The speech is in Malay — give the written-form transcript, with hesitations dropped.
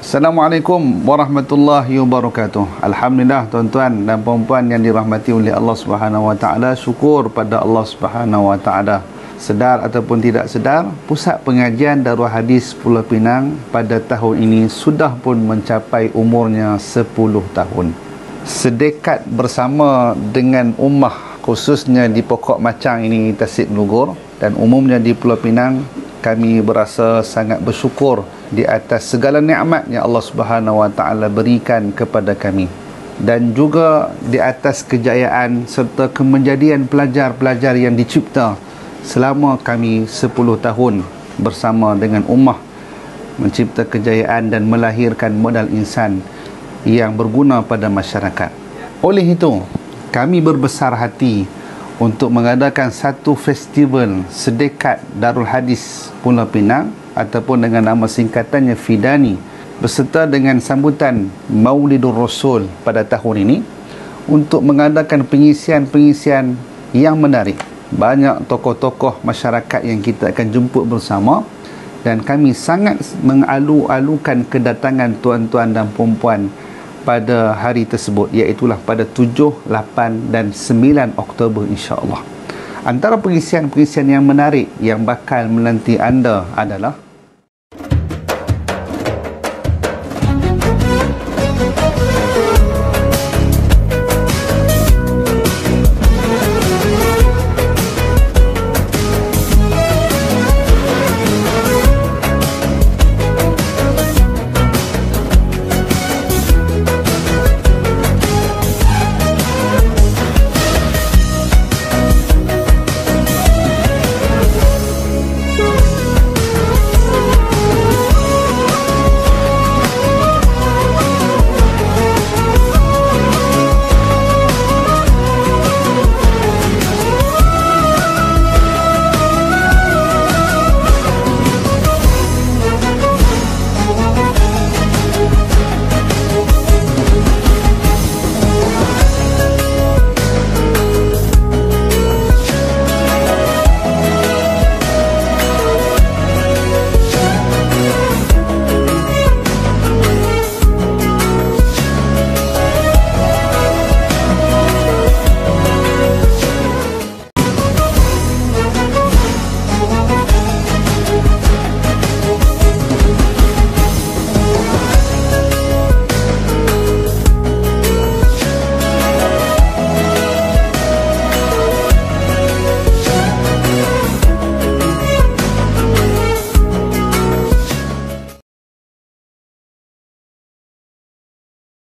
Assalamualaikum warahmatullahi wabarakatuh. Alhamdulillah tuan-tuan dan puan-puan yang dirahmati oleh Allah Subhanahu wa taala, syukur pada Allah Subhanahu wa taala. Sedar ataupun tidak sedar, pusat pengajian Darul Hadis Pulau Pinang pada tahun ini sudah pun mencapai umurnya 10 tahun. Sedekat bersama dengan ummah, khususnya di Pokok Macang ini, Tasik Melugor, dan umumnya di Pulau Pinang, kami berasa sangat bersyukur di atas segala nikmat yang Allah Subhanahu wa taala berikan kepada kami, dan juga di atas kejayaan serta kemenjadian pelajar-pelajar yang dicipta selama kami 10 tahun bersama dengan ummah, mencipta kejayaan dan melahirkan modal insan yang berguna pada masyarakat. Oleh itu, kami berbesar hati untuk mengadakan satu festival sedekat Darul Hadis Pulau Pinang ataupun dengan nama singkatannya Fidani, beserta dengan sambutan Maulidur Rasul pada tahun ini, untuk mengadakan pengisian-pengisian yang menarik. Banyak tokoh-tokoh masyarakat yang kita akan jemput bersama, dan kami sangat mengalu-alukan kedatangan tuan-tuan dan puan-puan pada hari tersebut, iaitulah pada 7, 8 dan 9 Oktober insya-Allah. Antara pengisian-pengisian yang menarik yang bakal menanti anda adalah